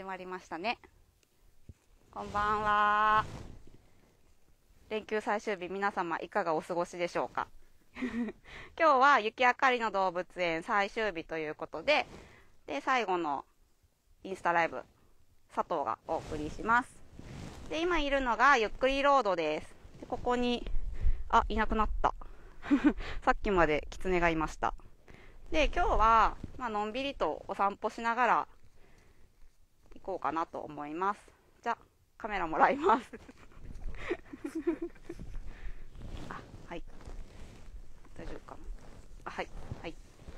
まりましたね。こんばんは。連休最終日、皆様いかがお過ごしでしょうか。今日は雪あかりの動物園最終日ということで、最後のインスタライブ、佐藤がお送りします。で、今いるのがゆっくりロードです。で、ここに、いなくなった。さっきまでキツネがいました。で、今日は、のんびりとお散歩しながら行こうかなと思います。じゃあ、カメラもらいます。はい。大丈夫かな。はい。はい。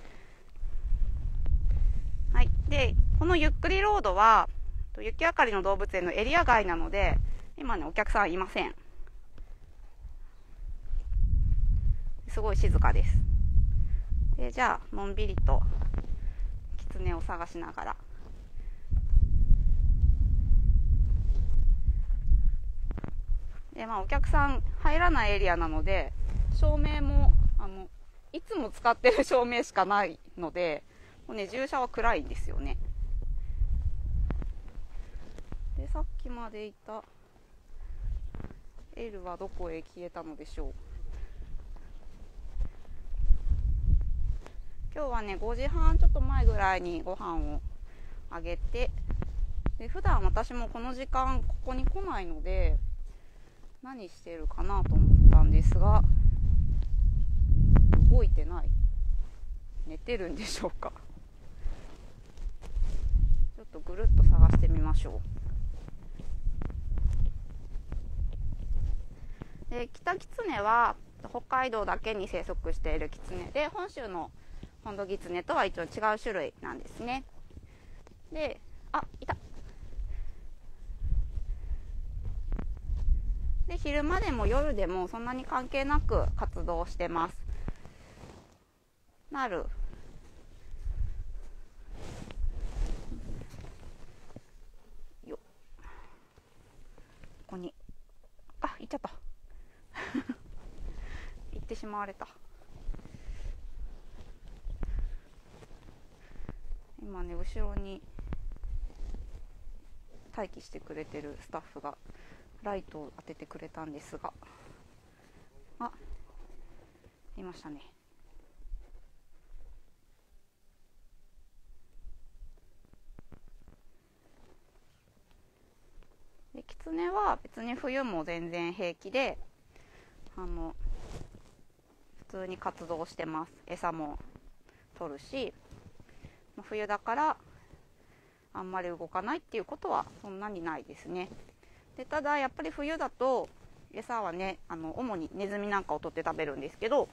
はい。で、このゆっくりロードは、雪あかりの動物園のエリア外なので、今ね、お客さんいません。すごい静かです。で、じゃあ、のんびりと、キツネを探しながら。で、お客さん入らないエリアなので、照明も、いつも使ってる照明しかないので、もうね、従車は暗いんですよね。で、さっきまでいた L はどこへ消えたのでしょう。今日はね、5時半ちょっと前ぐらいにご飯をあげて、で、普段私もこの時間ここに来ないので、何してるかなと思ったんですが、動いてない。寝てるんでしょうか。ちょっとぐるっと探してみましょう。で、キタキツネは北海道だけに生息しているキツネで、本州のホンドギツネとは一応違う種類なんですね。で、いた。で、昼間でも夜でもそんなに関係なく活動してます。ここに行っちゃった行ってしまわれた。今ね、後ろに待機してくれてるスタッフがライトを当ててくれたんですが、いましたね。で、キツネは別に冬も全然平気で、普通に活動してます。餌も取るし、冬だからあんまり動かないっていうことはそんなにないですね。で、ただやっぱり冬だと餌はね、主にネズミなんかを取って食べるんですけど、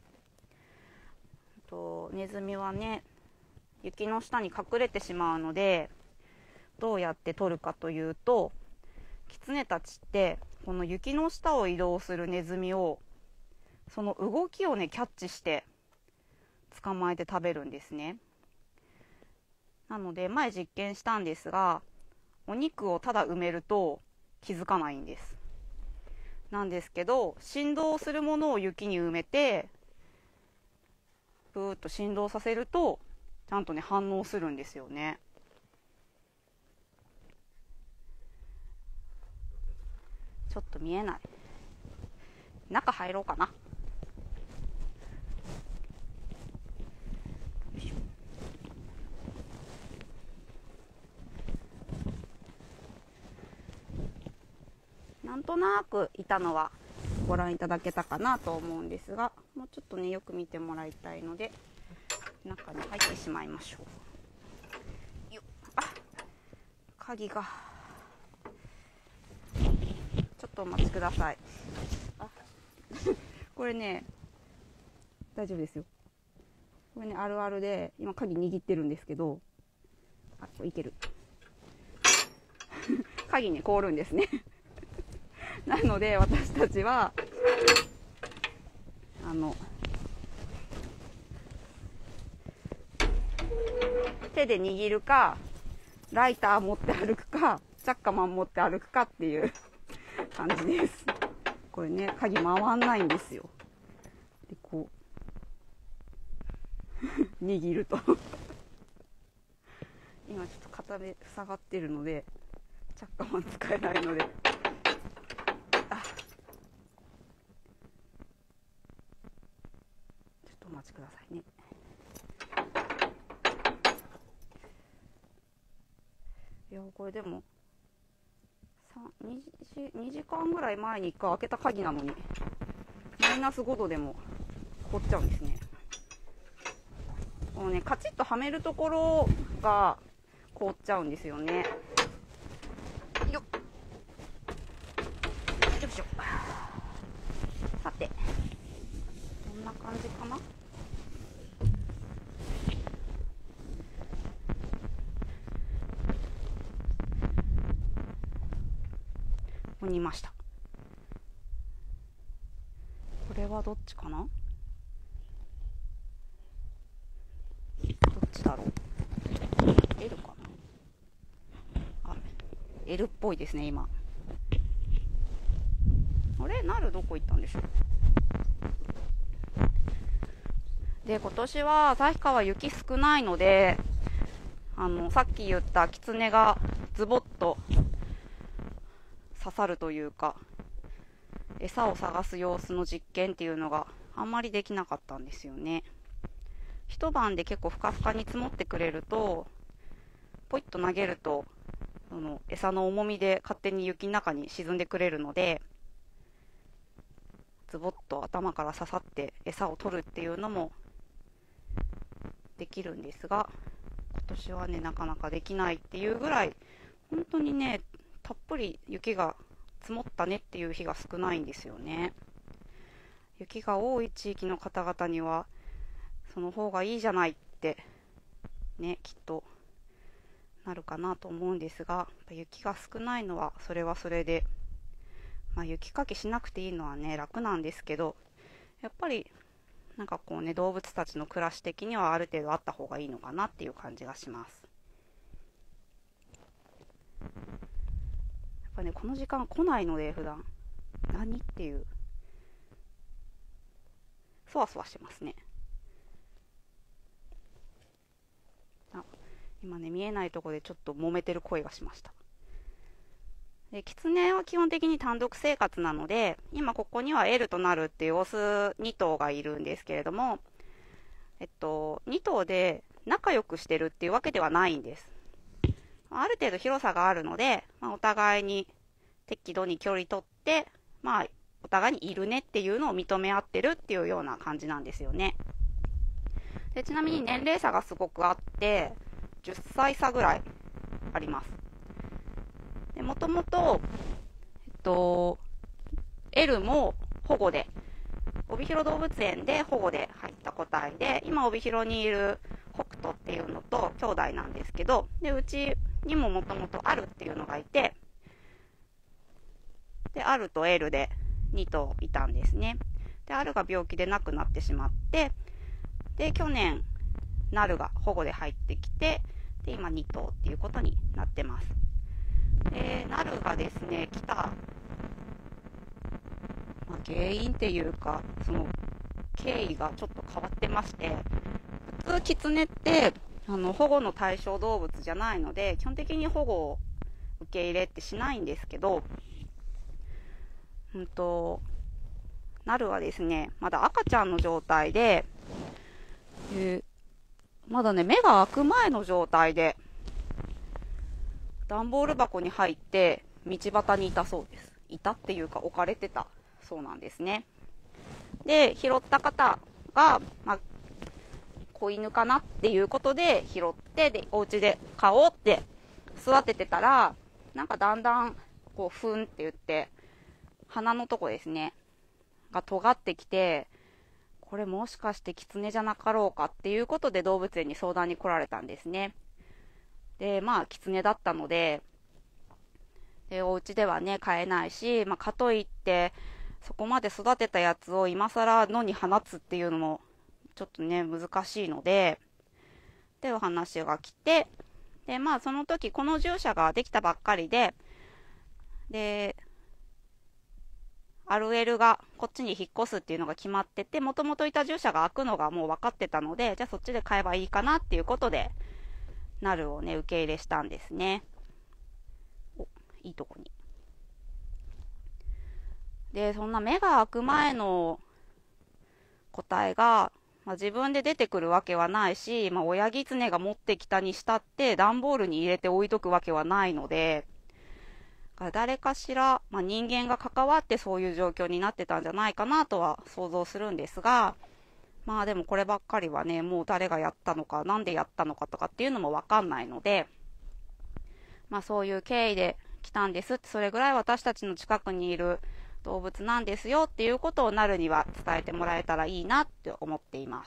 ネズミはね、雪の下に隠れてしまうので、どうやって取るかというと、キツネたちってこの雪の下を移動するネズミを、その動きをね、キャッチして捕まえて食べるんですね。なので前実験したんですが、お肉をただ埋めると気づかないんです。なんですけど、振動するものを雪に埋めてブーッと振動させるとちゃんとね、反応するんですよね。ちょっと見えない。中入ろうかな。なんとなくいたのはご覧いただけたかなと思うんですが、もうちょっとね、よく見てもらいたいので中に入ってしまいましょう。鍵が、ちょっとお待ちください。これね、大丈夫ですよ。これね、あるあるで、今鍵握ってるんですけど、これいける。鍵ね、凍るんですね。なので私たちは手で握るか、ライター持って歩くか、チャッカマン持って歩くかっていう感じです。これね、鍵回んないんですよ。で、こう握ると今ちょっと片目塞がってるので着火は使えないので、あ、ちょっとお待ちくださいね。いやこれでも2時間ぐらい前に1回開けた鍵なのにマイナス5度でも凍っちゃうんですね。このねカチッとはめるところが凍っちゃうんですよね。よっ、よいしょ。さてこんな感じかな。煮ました。これはどっちかな、どっちだろう。 L かな。あ、 L っぽいですね。今あれ、なるどこ行ったんでしょう。で今年は旭川雪少ないので、さっき言ったキツネがズボッと刺さるというか餌を探す様子の実験っていうのがあんまりできなかったんですよね。一晩で結構ふかふかに積もってくれるとポイッと投げるとその餌の重みで勝手に雪の中に沈んでくれるので、ズボッと頭から刺さって餌を取るっていうのもできるんですが、今年はねなかなかできないっていうぐらい本当にねたっぷり雪が積もったねっていう日が少ないんですよね。雪が多い地域の方々にはその方がいいじゃないってねきっとなるかなと思うんですが、雪が少ないのはそれはそれで、雪かきしなくていいのはね楽なんですけど、やっぱりなんかこうね動物たちの暮らし的にはある程度あった方がいいのかなっていう感じがします。やっぱねこの時間来ないので普段何っていうそわそわしてますね。あ、今ね見えないところでちょっと揉めてる声がしました。でキツネは基本的に単独生活なので、今ここには L となるっていうオス2頭がいるんですけれども、2頭で仲良くしてるっていうわけではないんです。ある程度広さがあるので、お互いに適度に距離取って、お互いにいるねっていうのを認め合ってるっていうような感じなんですよね。でちなみに年齢差がすごくあって10歳差ぐらいあります。もともと、L も保護で、帯広動物園で保護で入った個体で、今帯広にいる北斗っていうのと兄弟なんですけど、でうちにももともとあるっていうのがいて、であると L で2頭いたんですね。であるが病気で亡くなってしまって、で去年なるが保護で入ってきて、で今2頭っていうことになってます。なるがですね来た、原因っていうかその経緯がちょっと変わってまして、普通キツネって保護の対象動物じゃないので基本的に保護を受け入れってしないんですけど、なるはですねまだ赤ちゃんの状態で、まだね目が開く前の状態で段ボール箱に入って道端にいたそうです。いたっていうか置かれてたそうなんですね。で拾った方が、子犬かなっていうことで拾って、でお家で飼おうって育ててたら、なんかだんだんこうふんって言って鼻のとこですねが尖ってきて、これもしかしてキツネじゃなかろうかっていうことで動物園に相談に来られたんですね。でキツネだったので、お家ではね飼えないし、かといってそこまで育てたやつを今更野に放つっていうのもちょっとね難しいので、っていう話が来て、でその時この獣舎ができたばっかりで、RL がこっちに引っ越すっていうのが決まってて、もともといた獣舎が開くのがもう分かってたので、じゃあそっちで買えばいいかなっていうことでナルをね受け入れしたんですね。いいとこに。でそんな目が開く前の個体が、自分で出てくるわけはないし、親狐が持ってきたにしたって段ボールに入れて置いとくわけはないので、誰かしら、人間が関わってそういう状況になってたんじゃないかなとは想像するんですが、でもこればっかりはね、もう誰がやったのか、なんでやったのかとかっていうのもわかんないので、そういう経緯で来たんですって、それぐらい私たちの近くにいる動物なんですよっていうことをなるには伝えてもらえたらいいなって思っています。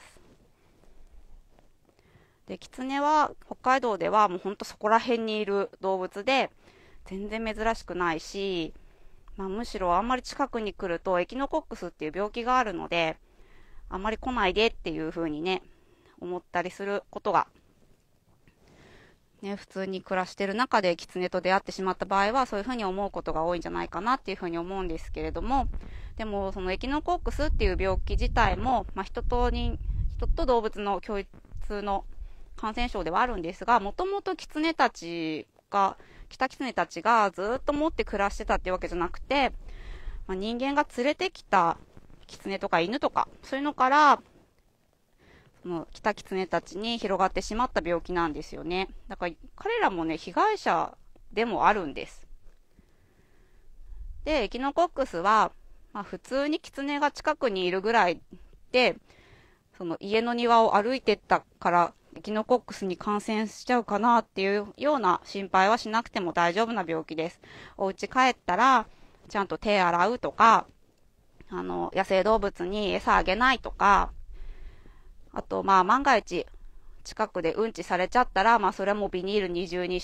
で、キツネは北海道ではもうほんとそこら辺にいる動物で、全然珍しくないし、むしろあんまり近くに来るとエキノコックスっていう病気があるので、あんまり来ないでっていう風にね、思ったりすることが、ね、普通に暮らしてる中でキツネと出会ってしまった場合は、そういう風に思うことが多いんじゃないかなっていう風に思うんですけれども、でもそのエキノコックスっていう病気自体も、人と動物の共通の感染症ではあるんですが、もともとキツネたちが、キツネたちがずっと持って暮らしてたっていうわけじゃなくて、人間が連れてきたキツネとか犬とか、そういうのから、そのキタキツネたちに広がってしまった病気なんですよね。だから彼らもね、被害者でもあるんです。で、エキノコックスは、普通にキツネが近くにいるぐらいで、その家の庭を歩いてったから、エキノコックスに感染しちゃうかなっていうような心配はしなくても大丈夫な病気です。お家帰ったら、ちゃんと手洗うとか、野生動物に餌あげないとか、あと、万が一、近くでうんちされちゃったら、それもビニール二重にして、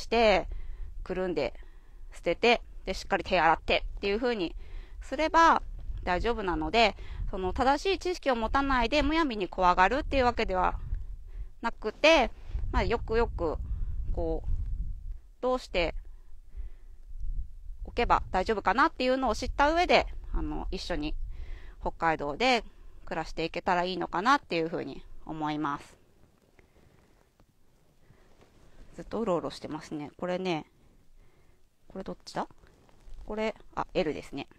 くるんで、捨てて、で、しっかり手洗ってっていう風にすれば大丈夫なので、その正しい知識を持たないでむやみに怖がるっていうわけではなくて、よくよく、どうしておけば大丈夫かなっていうのを知った上で、一緒に北海道で暮らしていけたらいいのかなっていうふうに思います。ずっとうろうろしてますね。これね、これどっちだ？これ、L ですね。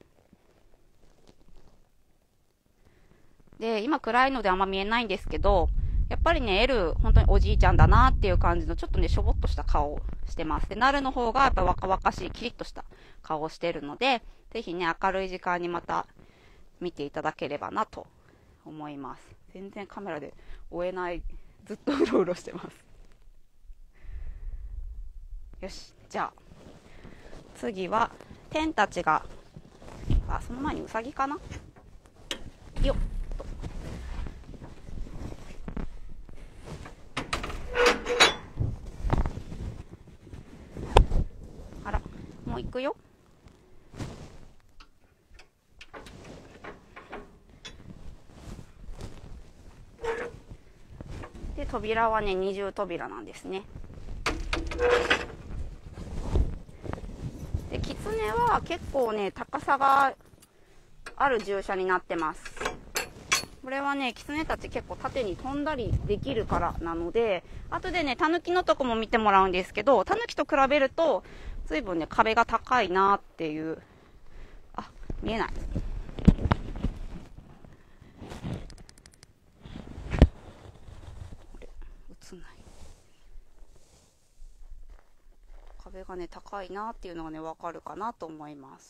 で、今暗いのであんま見えないんですけど、やっぱりね、L、本当におじいちゃんだなっていう感じの、ちょっとね、しょぼっとした顔をしてます。で、なるの方が、やっぱ若々しい、キリッとした顔をしてるので、ぜひね、明るい時間にまた見ていただければなと思います。全然カメラで追えない、ずっとうろうろしてます。よし、じゃあ、次は、テンたちが、その前にウサギかな？よっ。もう行くよ。で、扉はね、二重扉なんですね。で、キツネは結構ね、高さがある獣舎になってます。これはね、キツネたち結構縦に飛んだりできるからなので、後でね、タヌキのとこも見てもらうんですけど、タヌキと比べると、随分ね、壁が高いなっていう、見えない。映んない。壁がね、高いなっていうのがね、わかるかなと思います。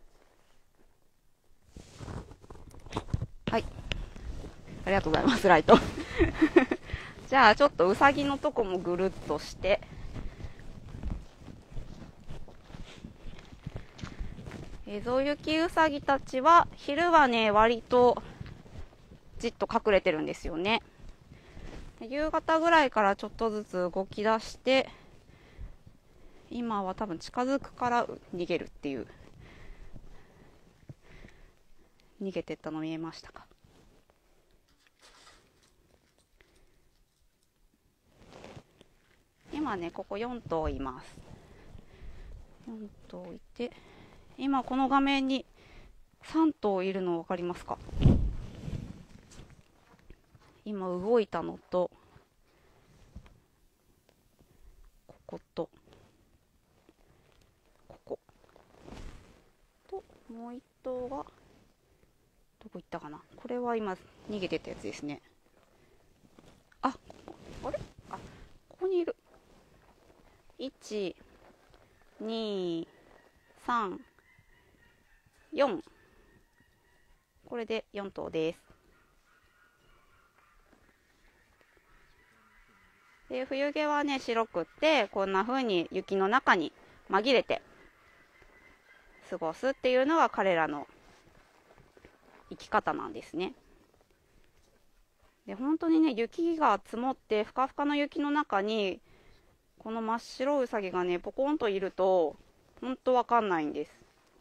はい。ありがとうございます、ライト。じゃあ、ちょっとウサギのとこもぐるっとして、ゾウユキウサギたちは、昼はね、割と、じっと隠れてるんですよね。夕方ぐらいからちょっとずつ動き出して、今は多分近づくから逃げるっていう。逃げてったの見えましたか？今ね、ここ4頭います。4頭いて、今この画面に3頭いるの分かりますか？今動いたのと、 ことここともう一頭がどこ行ったかな。これは今逃げてたやつですね。あ、あれ、あ、ここにいる。1、2、3、4。これで4頭です。で、冬毛はね、白くって、こんな風に雪の中に紛れて過ごすっていうのが彼らの生き方なんですね。で、本当にね、雪が積もってふかふかの雪の中にこの真っ白ウサギがねポコンといると本当わかんないんです。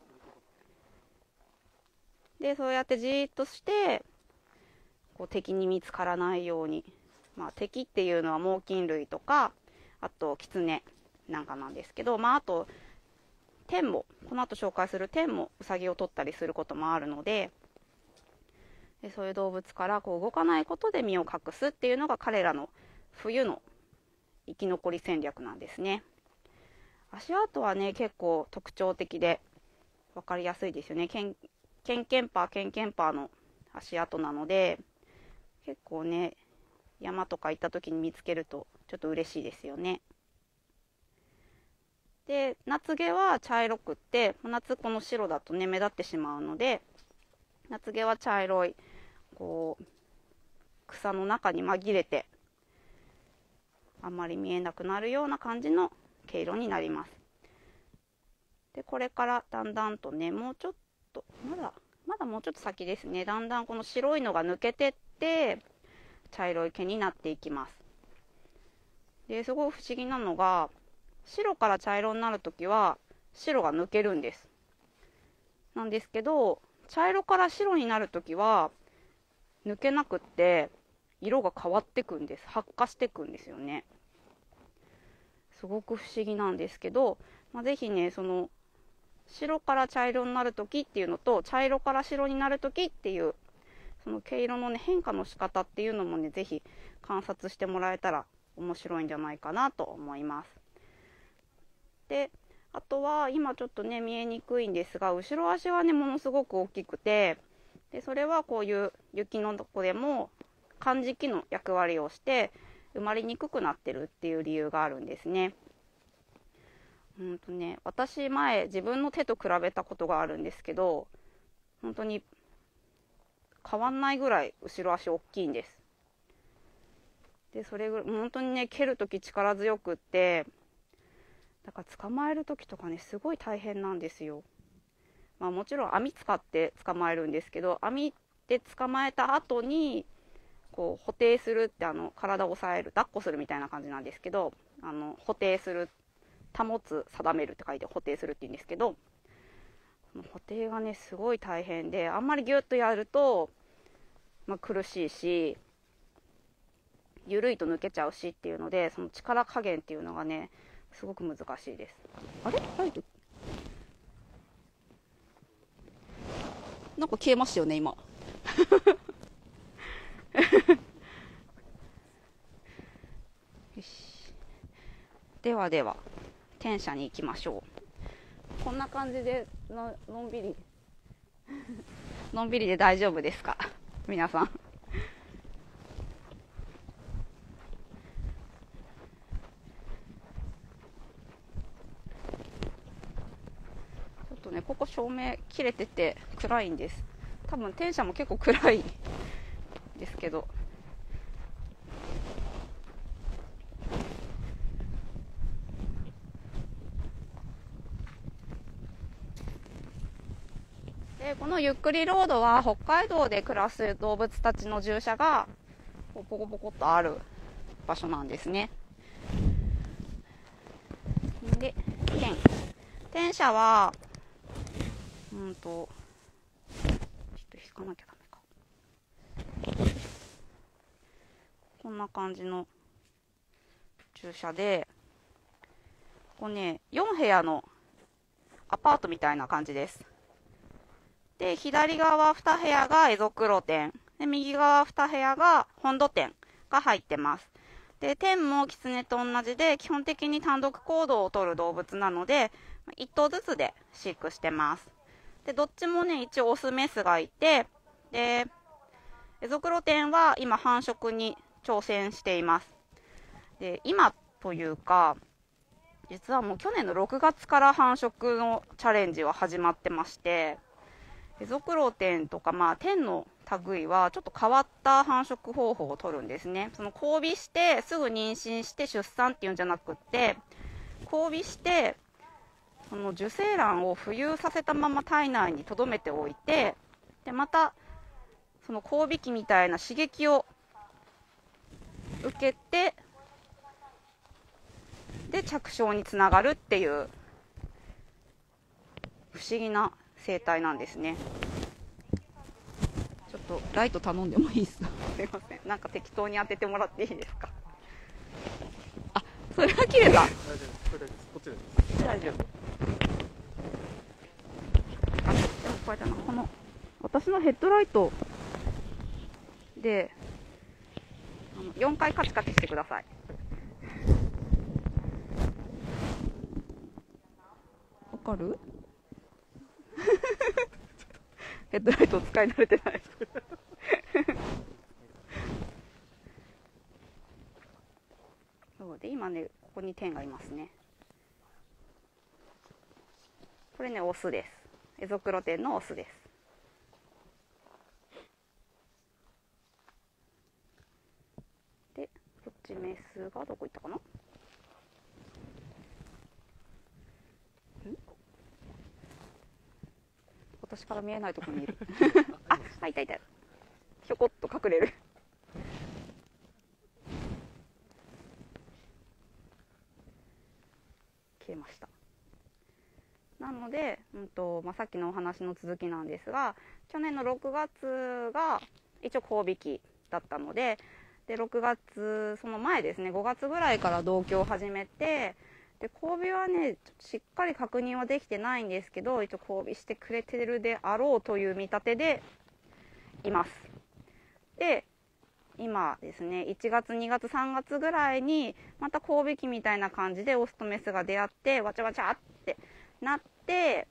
で、そうやってじーっとしてこう敵に見つからないように、敵っていうのは猛禽類とか、あとキツネなんかなんですけど、あとテンも、この後紹介するテンもウサギを取ったりすることもあるので、そういう動物からこう動かないことで身を隠すっていうのが彼らの冬の生き残り戦略なんですね。足跡はね結構特徴的で分かりやすいですよね。ケンケンパーの足跡なので、結構ね山とか行った時に見つけるとちょっと嬉しいですよね。で、夏毛は茶色くって、夏この白だとね目立ってしまうので、夏毛は茶色いこう草の中に紛れてあんまり見えなくなるような感じの毛色になります。で、これからだんだんとね、もうちょっとまだもうちょっと先ですね、だんだんこの白いのが抜けてって茶色い毛になっていきます。で、すごい不思議なのが、白から茶色になるときは白が抜けるんです。なんですけど、茶色から白になるときは抜けなくって色が変わってくんです。発火してくんですよね。すごく不思議なんですけど、ぜひね、その白から茶色になるときっていうのと、茶色から白になるときっていうその毛色のね変化の仕方っていうのもね、ぜひ観察してもらえたら面白いんじゃないかなと思います。で、あとは今ちょっとね見えにくいんですが、後ろ足はねものすごく大きくて、でそれはこういう雪のとこでもかんじきの役割をして生まれにくくなってるっていう理由があるんですね。私前自分の手と比べたことがあるんですけど、本当に変わんないぐらい後ろ足大きいんです。で、それぐらい本当にね蹴るとき力強くって、だから捕まえるときとかねすごい大変なんですよ。もちろん網使って捕まえるんですけど、網で捕まえた後にこう補定するって、体を押さえる、抱っこするみたいな感じなんですけど、補定する、保つ、定めるって書いて補定するって言うんですけど、補定がねすごい大変で、あんまりギュッとやると、苦しいし、緩いと抜けちゃうしっていうので、その力加減っていうのがねすごく難しいです。あれ、ライトなんか消えましたよね今。よし、ではでは天舎に行きましょう。こんな感じでのんびりのんびりで大丈夫ですか皆さん。ちょっとねここ照明切れてて暗いんです。多分天舎も結構暗いですけど、でこのゆっくりロードは北海道で暮らす動物たちの獣舎がポコポコっとある場所なんですね。で、天舎はちょっと引かなきゃダメか。こんな感じの駐車で、ここね4部屋のアパートみたいな感じです。で、左側2部屋が蝦夷黒店で、右側2部屋が本土店が入ってます。 で、天もキツネと同じで基本的に単独行動をとる動物なので、1頭ずつで飼育してます。で、どっちもね、一応オスメスがいて、で、エゾクロテンは今繁殖に挑戦しています。で、今というか、実はもう去年の6月から繁殖のチャレンジは始まってまして、エゾクロテンとか、テンの類はちょっと変わった繁殖方法をとるんですね。その交尾してすぐ妊娠して出産っていうんじゃなくって、交尾してその受精卵を浮遊させたまま体内に留めておいて、でまたその交尾器みたいな刺激を受けて、で着床につながるっていう不思議な生態なんですね。ちょっとライト頼んでもいいですか？すいません、なんか適当に当ててもらっていいですか？あ、それは切れた。大丈夫です。これだけです。こっちです。大丈夫。あ、でもこれだな、この私のヘッドライトで4回カチカチしてください。わかる？ヘッドライトを使い慣れてないそうで、今ね、ここに点がいますね。これね、オスです。エゾクロテンのオスです。で、こっちメスがどこ行ったかな？私から見えないところにいるあ、いたいた。ひょこっと隠れる消えました。なので、さっきのお話の続きなんですが、去年の6月が一応交尾期だったので、6月、その前ですね、5月ぐらいから同居を始めて、で交尾はね、しっかり確認はできてないんですけど、一応交尾してくれてるであろうという見立てでいます。で、今ですね、1月、2月、3月ぐらいにまた交尾期みたいな感じでオスとメスが出会って、わちゃわちゃってなって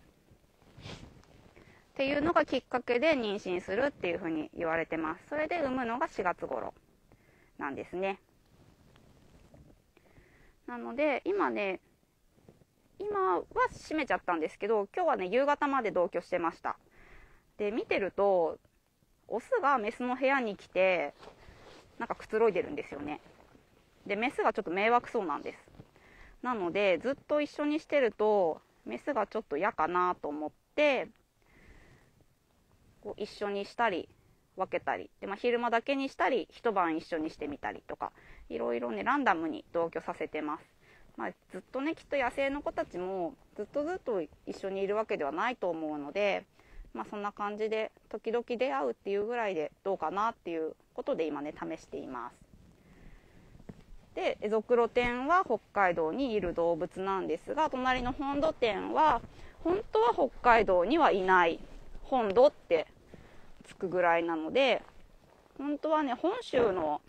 っていうのがきっかけで妊娠するっていうふうに言われてます。それで産むのが4月頃なんですね。なので今は閉めちゃったんですけど、今日はね、夕方まで同居してました。で、見てるとオスがメスの部屋に来てなんかくつろいでるんですよね。で、メスがちょっと迷惑そうなんです。なのでずっと一緒にしてるとメスがちょっと嫌かなと思って、こう一緒にしたり分けたりで、昼間だけにしたり一晩一緒にしてみたりとか、いろいろね、ランダムに同居させてます。ずっとね、きっと野生の子たちもずっと一緒にいるわけではないと思うので、そんな感じで時々出会うっていうぐらいでどうかなっていうことで今ね、試しています。で、エゾクロテンは北海道にいる動物なんですが、隣の本土テンは本当は北海道にはいない、本土ってつくぐらいなので、本当はね、本州の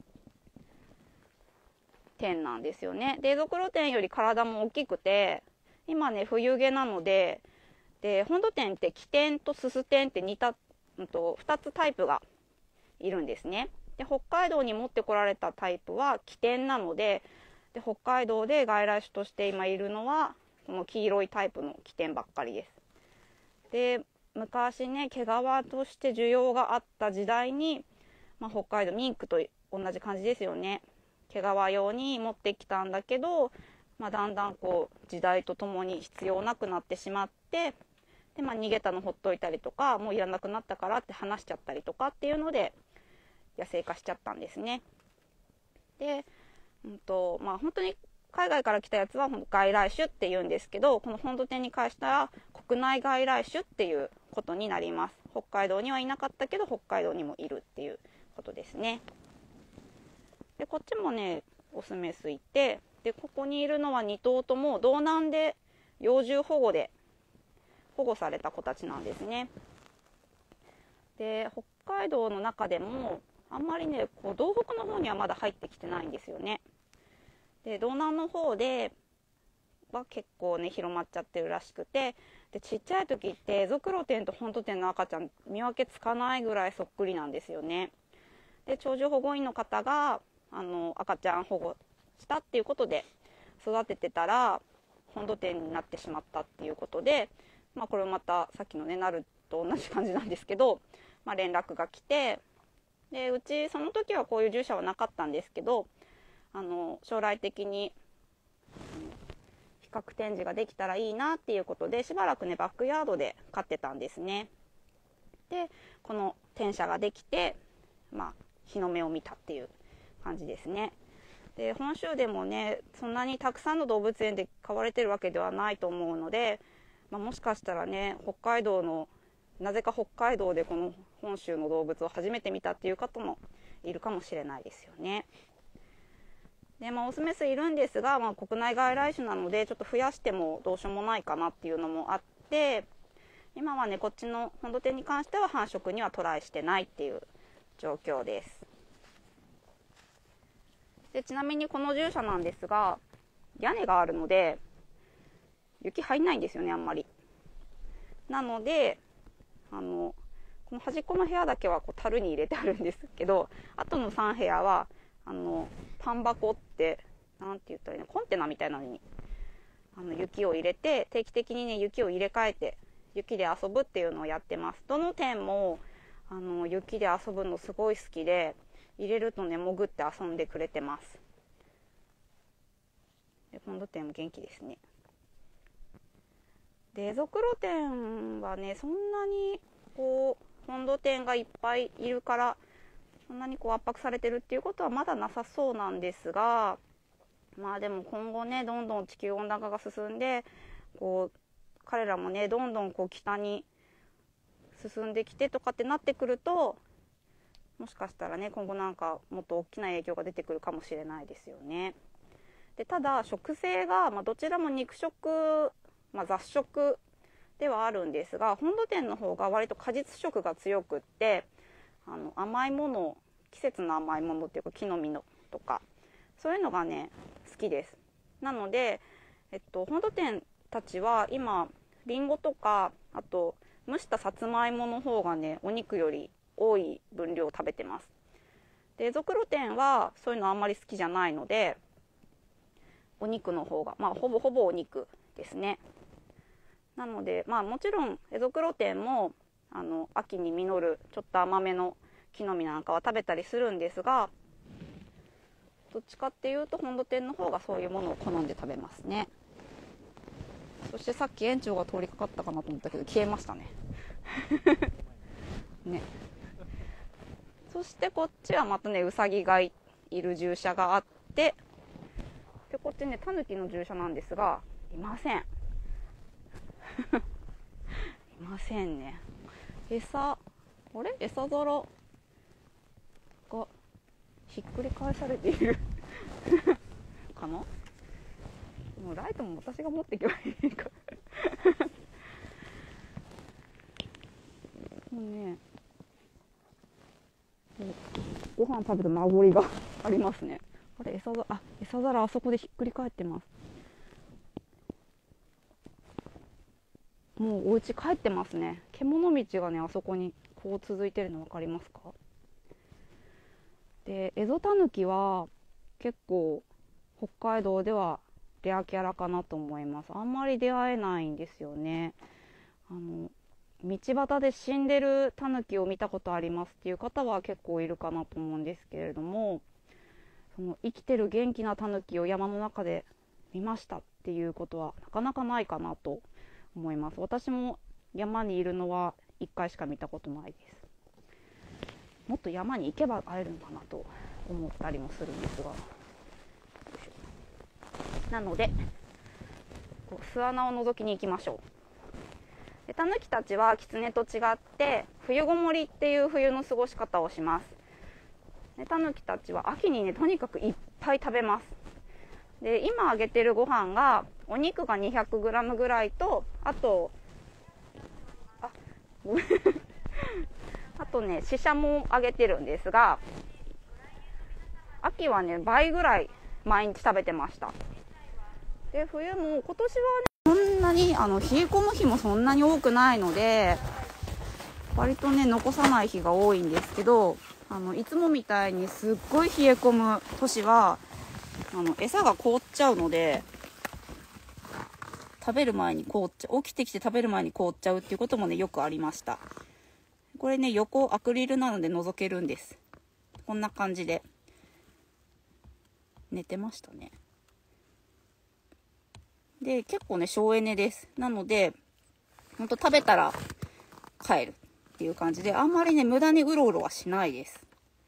点なんですよね。で、エゾクロテンより体も大きくて、今ね、冬毛なので、本土テンってキテンとスステンって2つタイプがいるんですね。で、北海道に持ってこられたタイプはキテンなので、北海道で外来種として今いるのはこの黄色いタイプのキテンばっかりです。で、昔ね、毛皮として需要があった時代に、北海道ミンクと同じ感じですよね。毛皮用に持ってきたんだけど、だんだんこう時代とともに必要なくなってしまって、で、逃げたのほっといたりとか、もういらなくなったからって離しちゃったりとかっていうので野生化しちゃったんですね。で、本当に海外から来たやつは外来種っていうんですけど、この本土テンに関しては国内外来種っていうことになります。北海道にはいなかったけど北海道にもいるっていうことですね。で、こっちもね、オスメスいて、で、ここにいるのは2頭とも道南で幼獣保護で保護された子たちなんですね。で、北海道の中でもあんまりねこう道北の方にはまだ入ってきてないんですよね。で道南の方では結構ね広まっちゃってるらしくて、でちっちゃい時ってエゾクロテンとホントテンの赤ちゃん見分けつかないぐらいそっくりなんですよね。で鳥獣保護員の方が赤ちゃん保護したっていうことで育ててたらホントテンになってしまったっていうことで、これまたさっきのねなると同じ感じなんですけど、連絡が来て、でうちその時はこういう獣舎はなかったんですけど、将来的に比較展示ができたらいいなっていうことでしばらくねバックヤードで飼ってたんですね。でこの転舎ができて、日の目を見たっていう感じですね。で本州でもねそんなにたくさんの動物園で飼われてるわけではないと思うので、もしかしたらねなぜか北海道でこの本州の動物を初めて見たっていう方もいるかもしれないですよね。でオスメスいるんですが、国内外来種なのでちょっと増やしてもどうしようもないかなっていうのもあって、今はねこっちの本土店に関しては繁殖にはトライしてないっていう状況です。でちなみにこの獣舎なんですが屋根があるので雪入んないんですよねあんまり。なのでこの端っこの部屋だけはこう樽に入れてあるんですけど、あとの3部屋はパン箱ってなんて言ったらいいの、コンテナみたいなのに雪を入れて定期的にね雪を入れ替えて雪で遊ぶっていうのをやってます。どの店も雪で遊ぶのすごい好きで入れるとね潜って遊んでくれてます。で本土店も元気ですね。でエゾクロテンはねそんなにこう本土店がいっぱいいるからそんなにこう圧迫されてるっていうことはまだなさそうなんですが、でも今後ねどんどん地球温暖化が進んでこう彼らもねどんどんこう北に進んできてとかってなってくると、もしかしたらね今後なんかもっと大きな影響が出てくるかもしれないですよね。でただ食性が、どちらも肉食、雑食ではあるんですが、本土店の方が割と果実食が強くって甘いもの、季節の甘いものっていうか木の実のとかそういうのがね好きです。なので、本土店たちは今リンゴとかあと蒸したさつまいもの方がねお肉より多い分量を食べてます。でエゾクロテンはそういうのあんまり好きじゃないのでお肉の方がほぼほぼお肉ですね。なのでもちろんエゾクロテンも秋に実るちょっと甘めの木の実なんかは食べたりするんですが、どっちかっていうと本土店の方がそういうものを好んで食べますね。そしてさっき園長が通りかかったかなと思ったけど消えましたねね。そしてこっちはまたねウサギがいる獣舎があって、でこっちねタヌキの獣舎なんですがいませんいませんね。餌皿がひっくり返されているかな。もうライトも私が持っていけばいいかもうねご飯食べた名残がありますね。あれ餌皿あそこでひっくり返ってます。もうお家帰ってますね。獣道がねあそこにこう続いてるの分かりますか。でエゾタヌキは結構北海道ではレアキャラかなと思います。あんまり出会えないんですよね。道端で死んでるタヌキを見たことありますっていう方は結構いるかなと思うんですけれども、その生きてる元気なタヌキを山の中で見ましたっていうことはなかなかないかなと思います。私も山にいるのは1回しか見たことないです。もっと山に行けば会えるのかなと思ったりもするんですが、なので巣穴を覗きに行きましょう。でタヌキたちはキツネと違って冬ごもりっていう冬の過ごし方をします。でタヌキたちは秋にねとにかくいっぱい食べます。で今あげてるご飯がお肉が 200g ぐらいと、あとあとね、シシャもあげてるんですが、秋はね、倍ぐらい毎日食べてました。で、冬も今年はね、そんなに冷え込む日もそんなに多くないので、割とね、残さない日が多いんですけど、いつもみたいにすっごい冷え込む年は、餌が凍っちゃうので、起きてきて食べる前に凍っちゃうっていうこともね、よくありました。これね、横アクリルなので覗けるんです。こんな感じで寝てましたね。で、結構ね、省エネです。なので、ほんと食べたら帰るっていう感じで、あんまりね、無駄にうろうろはしないです。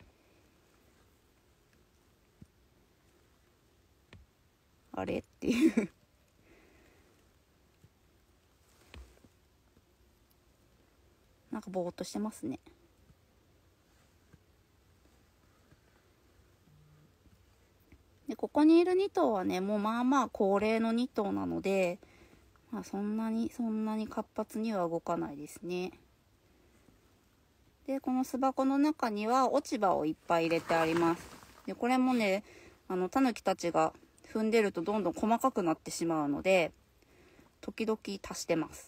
あれっていうなんかぼーっとしてますね。で、ここにいる2頭はね、もうまあまあ高齢の2頭なので、まあそんなに活発には動かないですね。で、この巣箱の中には落ち葉をいっぱい入れてあります。で、これもね、タヌキたちが踏んでるとどんどん細かくなってしまうので、時々足してます。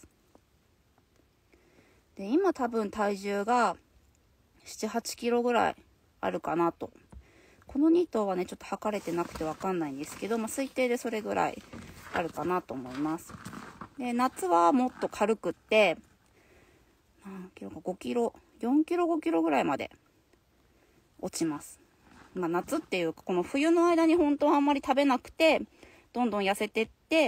で、今多分体重が7、8キロぐらいあるかなと。この2頭はね、ちょっと測れてなくてわかんないんですけど、推定でそれぐらいあるかなと思います。で、夏はもっと軽くって、何キロか5キロ、4キロ5キロぐらいまで落ちます。夏っていうか、この冬の間に本当はあんまり食べなくて、どんどん痩せてって、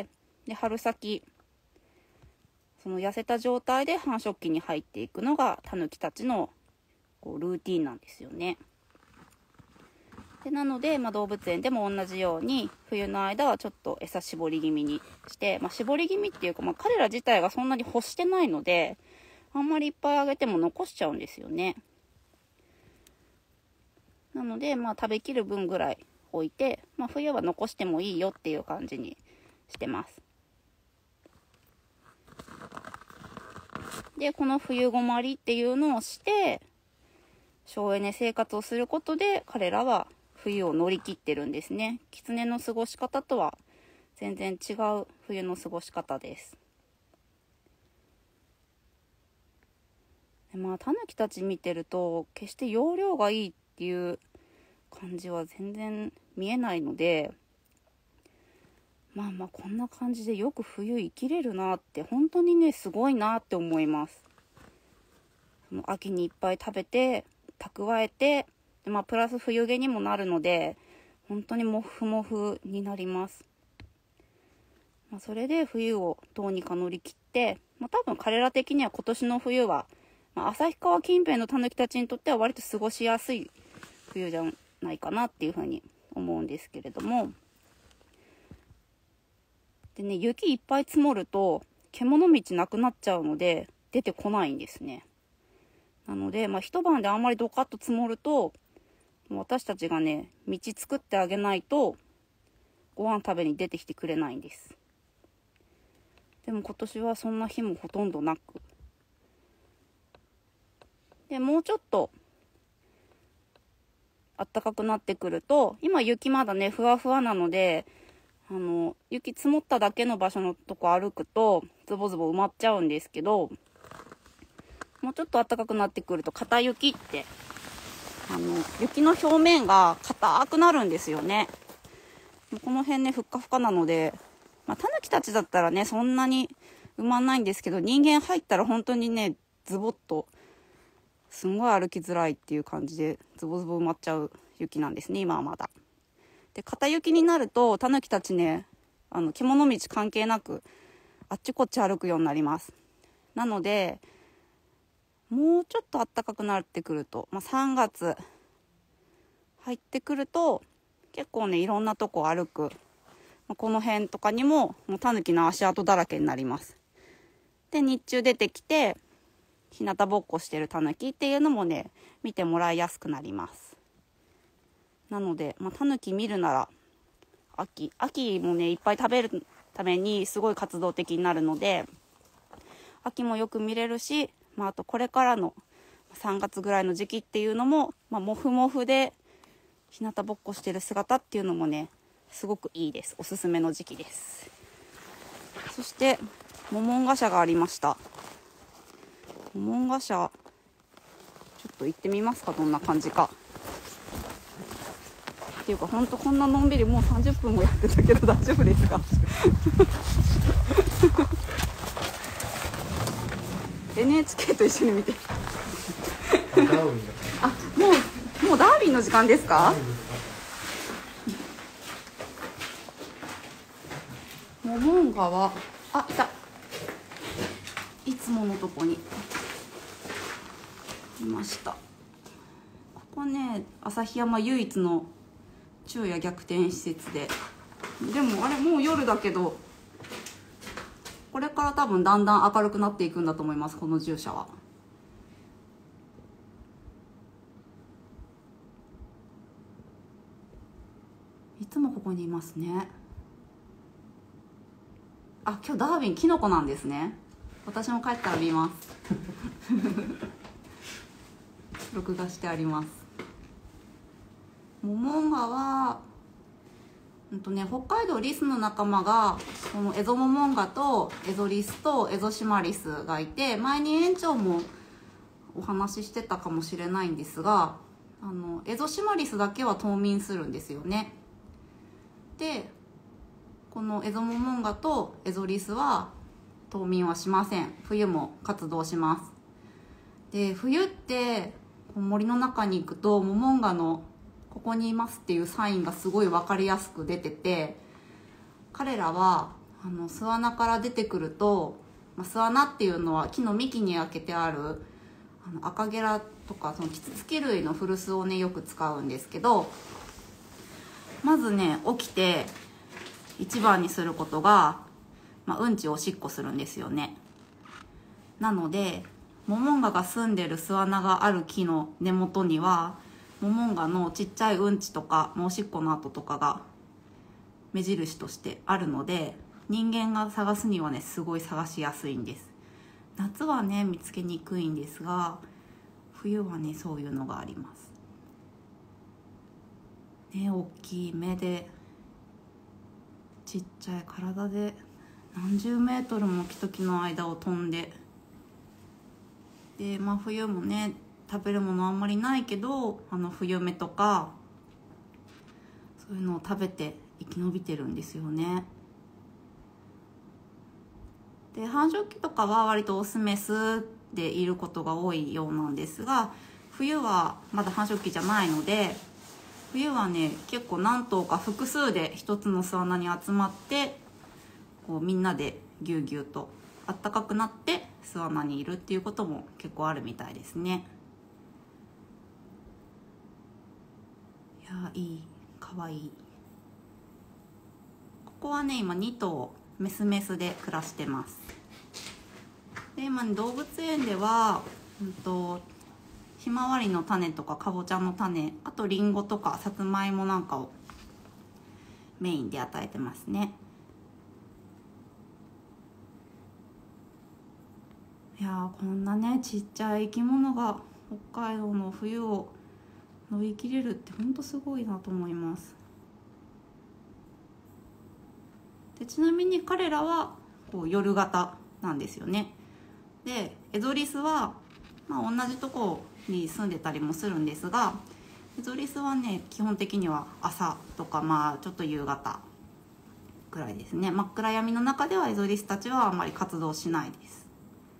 で、春先、その痩せた状態で繁殖期に入っていくのがタヌキたちのルーティンなんですよね。で、なので、動物園でも同じように冬の間はちょっと餌絞り気味にして、絞り気味っていうか、彼ら自体がそんなに欲してないので、あんまりいっぱいあげても残しちゃうんですよね。なので、食べきる分ぐらい置いて、冬は残してもいいよっていう感じにしてます。で、この冬ごまりっていうのをして、省エネ生活をすることで、彼らは冬を乗り切ってるんですね。キツネの過ごし方とは全然違う冬の過ごし方です。で、タヌキたち見てると、決して容量がいいっていう感じは全然見えないので、こんな感じでよく冬生きれるなって、本当にね、すごいなって思います。その秋にいっぱい食べて、蓄えて、でプラス冬毛にもなるので、本当にモフモフになります。それで冬をどうにか乗り切って、多分彼ら的には今年の冬は、旭川近辺のタヌキたちにとっては割と過ごしやすい冬じゃないかなっていうふうに思うんですけれども。でね、雪いっぱい積もると獣道なくなっちゃうので出てこないんですね。なので、一晩であんまりドカッと積もると、私たちがね、道作ってあげないとご飯食べに出てきてくれないんです。でも今年はそんな日もほとんどなく。で、もうちょっと暖かくなってくると、今雪まだね、ふわふわなので、雪積もっただけの場所のとこ歩くと、ズボズボ埋まっちゃうんですけど、もうちょっと暖かくなってくると、硬雪って、雪の表面が硬くなるんですよね。この辺ね、ふっかふかなので、タヌキたちだったらね、そんなに埋まんないんですけど、人間入ったら本当にね、ズボッと、すんごい歩きづらいっていう感じで、ズボズボ埋まっちゃう雪なんですね、今はまだ。で、片雪になると、タヌキたちね、獣道関係なく、あっちこっち歩くようになります。なので、もうちょっと暖かくなってくると、3月入ってくると、結構ね、いろんなとこ歩く。この辺とかにも、もうタヌキの足跡だらけになります。で、日中出てきて、日向ぼっこしてるタヌキっていうのもね、見てもらいやすくなります。なので、タヌキ見るなら、秋もね、いっぱい食べるためにすごい活動的になるので、秋もよく見れるし、あとこれからの 3月ぐらいの時期っていうのも、モフモフで日向ぼっこしてる姿っていうのもねすごくいいです。おすすめの時期です。そしてモモンガ社がありました。モモンガ社ちょっと行ってみますか、どんな感じか。っていうかほんとこんなのんびりもう30分もやってたけど大丈夫ですかNHK と一緒に見てあ、もうダーウィンの時間ですか。モモンガはあ、いた、いつものとこにいました。ここね旭山唯一の昼夜逆転施設で、でもあれもう夜だけどこれから多分だんだん明るくなっていくんだと思います、この従者は。いつもここにいますね。あ、今日ダーウィンキノコなんですね。私も帰ったら見ます録画してあります。モモンガは北海道リスの仲間がこのエゾモモンガとエゾリスとエゾシマリスがいて、前に園長もお話ししてたかもしれないんですが、エゾシマリスだけは冬眠するんですよね。でこのエゾモモンガとエゾリスは冬眠はしません。冬も活動します。で冬って森の中に行くとモモンガのここにいますっていうサインがすごい分かりやすく出てて、彼らは巣穴から出てくると、巣穴っていうのは木の幹に開けてあるアカゲラとかそのキツツキ類の古巣をねよく使うんですけど、まずね起きて一番にすることが、うんちおしっこするんですよね。なのでモモンガが住んでる巣穴がある木の根元にはモモンガのちっちゃいうんちとかおしっこの跡とかが目印としてあるので、人間が探すにはねすごい探しやすいんです。夏はね見つけにくいんですが、冬はねそういうのがありますね。大きい目でちっちゃい体で何十メートルも木と木の間を飛んで、で冬もね食べるものあんまりないけど冬芽とかそういうのを食べて生き延びてるんですよね。で繁殖期とかは割とオスメスでいることが多いようなんですが、冬はまだ繁殖期じゃないので、冬はね結構何頭か複数で一つの巣穴に集まってこうみんなでぎゅうぎゅうとあったかくなって巣穴にいるっていうことも結構あるみたいですね。いやいい、かわいい。ここはね今2頭メスメスで暮らしてます。で今、動物園ではひまわりの種とかかぼちゃの種、あとりんごとかさつまいもなんかをメインで与えてますね。いやこんなねちっちゃい生き物が北海道の冬を乗り切れるってほんとすごいなと思います。でちなみに彼らはこう夜型なんですよね。でエゾリスは、同じとこに住んでたりもするんですが、エゾリスはね基本的には朝とかちょっと夕方ぐらいですね。真っ暗闇の中ではエゾリスたちはあんまり活動しないです。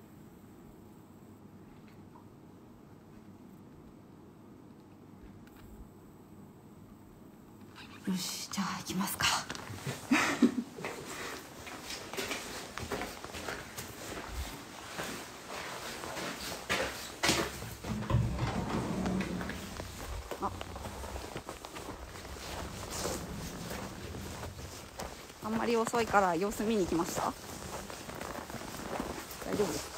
よし、じゃあ行きますかあんまり遅いから様子見に来ました。大丈夫ですか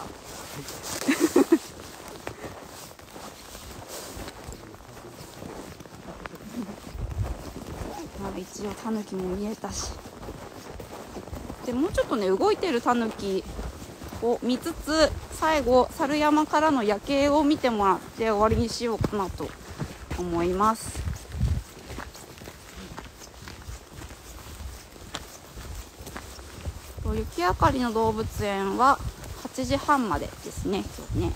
一応タヌキも見えたし、でもうちょっとね動いてるタヌキを見つつ最後猿山からの夜景を見てもらって終わりにしようかなと思います。雪あかりの動物園は8時半までですね、今日ね。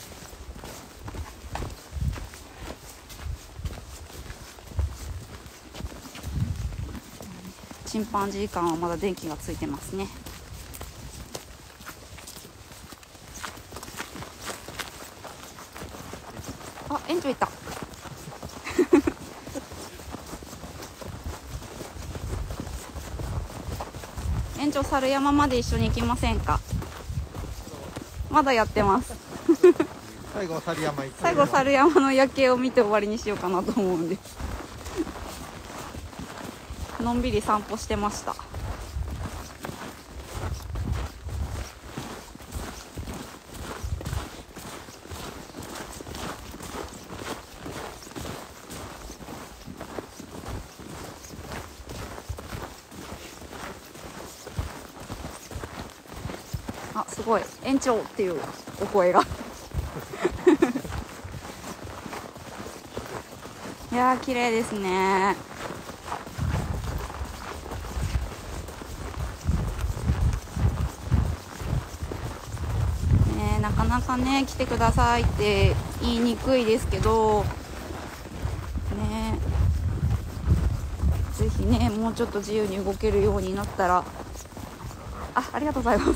チンパンジー館はまだ電気がついてますね。あ、園長いた。園長、猿山まで一緒に行きませんか？まだやってます。 最後猿山行って、 最後猿山の夜景を見て終わりにしようかなと思うんで、のんびり散歩してました。あ、すごい、園長っていうお声がいやー、綺麗ですね。なかなかね、来てくださいって言いにくいですけどね、ぜひね、もうちょっと自由に動けるようになったら。ありがとうございます。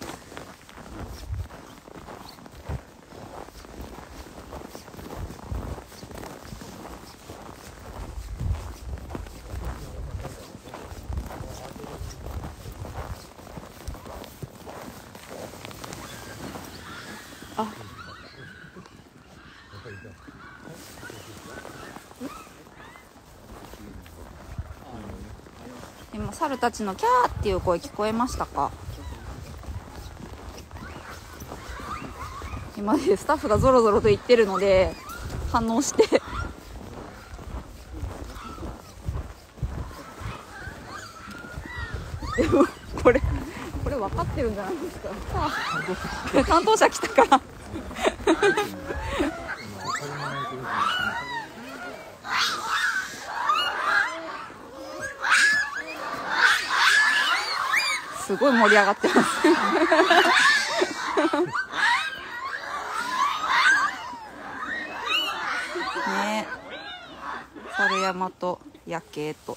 今猿たちのキャーっていう声聞こえましたか？今ね、スタッフがゾロゾロと言ってるので反応してでもこれ分かってるんじゃないですか？担当者来たからすごい盛り上がってますね。猿山と夜景と、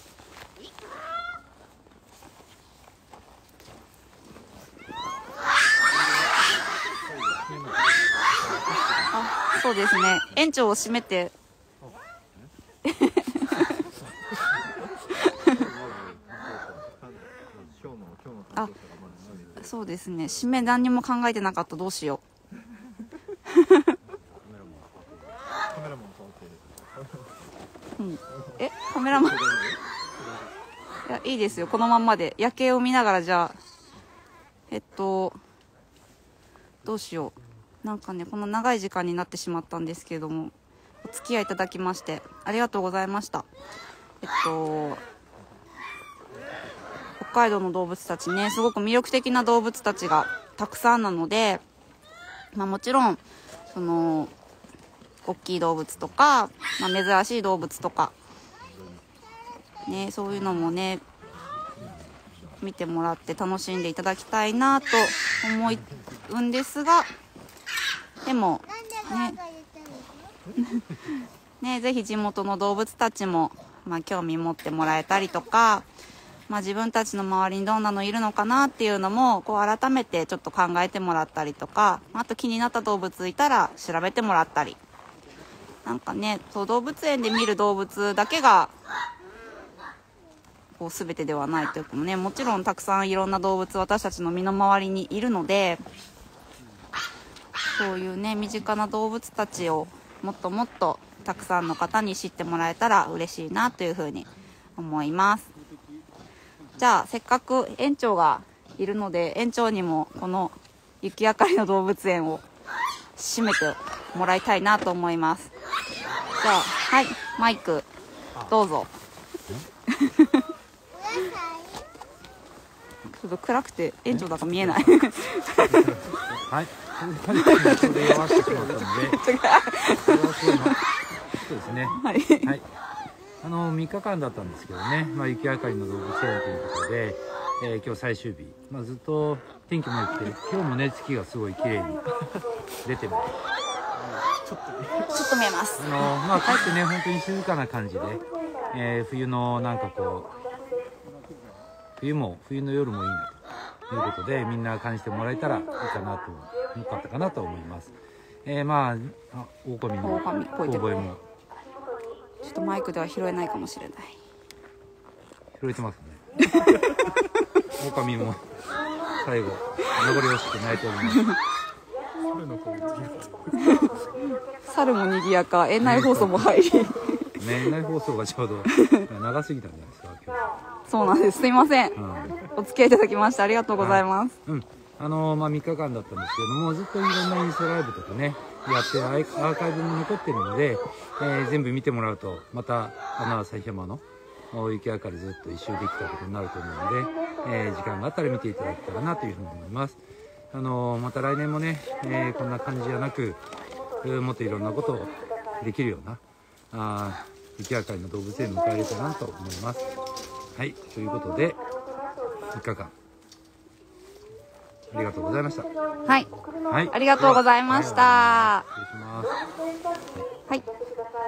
そうですね、園長を閉めてそうですね、締め何にも考えてなかった。どうしようカメラマンいや、いいですよ、このまんまで夜景を見ながら。じゃあどうしよう。なんかね、この長い時間になってしまったんですけれども、お付き合いいただきましてありがとうございました。北海道の動物たちね、すごく魅力的な動物たちがたくさんなので、もちろんその大きい動物とか、珍しい動物とかね、そういうのもね見てもらって楽しんでいただきたいなと思うんですが、でもねぜひ地元の動物たちも、興味持ってもらえたりとか、自分たちの周りにどんなのいるのかなっていうのもこう改めてちょっと考えてもらったりとか、あと気になった動物いたら調べてもらったり、なんかね、そう動物園で見る動物だけがこう全てではないというかね、もちろんたくさんいろんな動物私たちの身の回りにいるので、そういうね身近な動物たちをもっともっとたくさんの方に知ってもらえたら嬉しいなというふうに思います。じゃあせっかく園長がいるので、園長にもこの雪あかりの動物園を締めてもらいたいなと思います。じゃあはい、マイクどうぞちょっと暗くて園長だか見えないはい、 これで弱してしまったので、そうですね。 はい。 はい。3日間だったんですけどね、雪あかりの動物園ということで、今日最終日、ずっと天気も良くて、今日もね、月がすごい綺麗に出てます。 ちょっと見えます。 帰ってね、本当に静かな感じで、冬のなんかこう、冬の夜もいいなということで、みんな感じてもらえたらいいかなと、よかったかなと思います。狼の遠吠えも。 ちょっとマイクでは拾えないかもしれない。 拾えてますね。狼も最後名残惜しく泣いております。 猿も賑やか、園内放送も入り。 園内放送がちょうど長すぎたんじゃないですか今日。 そうなんです。すいません。お付き合いいただきましてありがとうございます。 3日間だったんですけども、ずっといろんなインスタライブとかねやってアーカイブも残ってるので、全部見てもらうとまた旭山の雪あかりずっと一周できたことになると思うので、時間があったら見ていただけたらなというふうに思います。また来年もね、こんな感じじゃなく、もっといろんなことをできるような雪あかりの動物園を迎えれたらなと思います。はい、ということで3日間ありがとうございました。 はい、ありがとうございました。 失礼します。 はい。